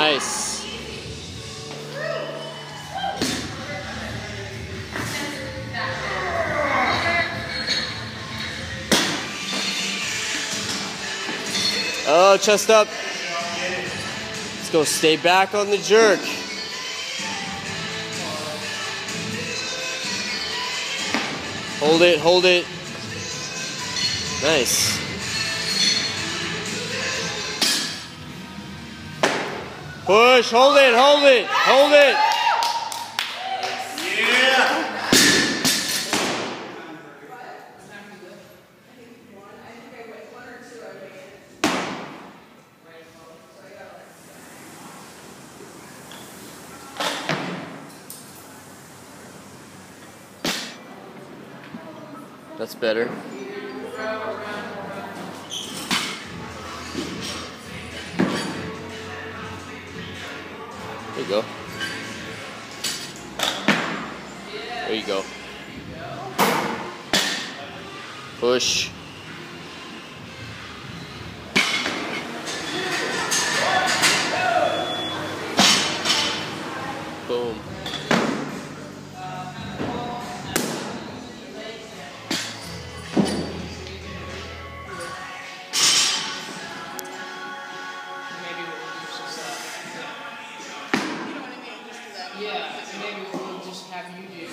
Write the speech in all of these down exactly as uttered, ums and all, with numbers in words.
Nice. Oh, chest up. Let's go. Stay back on the jerk. Hold it, hold it. Nice. Push, hold it, hold it, hold it. Yeah. That's better. There you go. There you go. Push. Boom. Yeah, maybe we'll just have you do.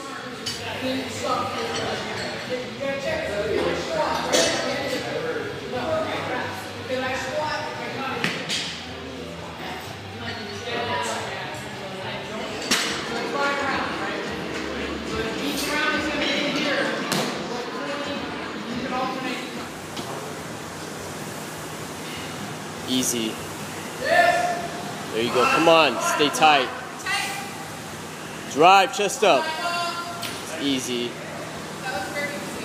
Easy. There you go. Come on. Stay tight. Drive, chest up. It's easy. That was very easy.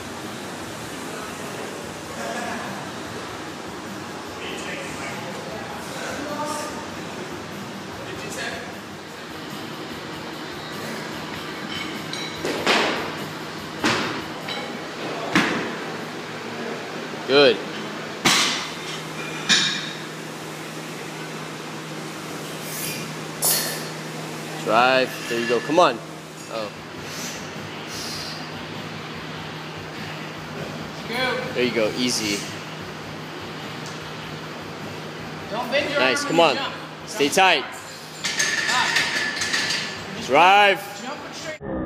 Good. Drive. There you go. Come on. Oh. There you go. Easy. Don't bend your Nice. arm Come when on. you jump. Stay Jump. tight. Ah. Drive. Jump it straight.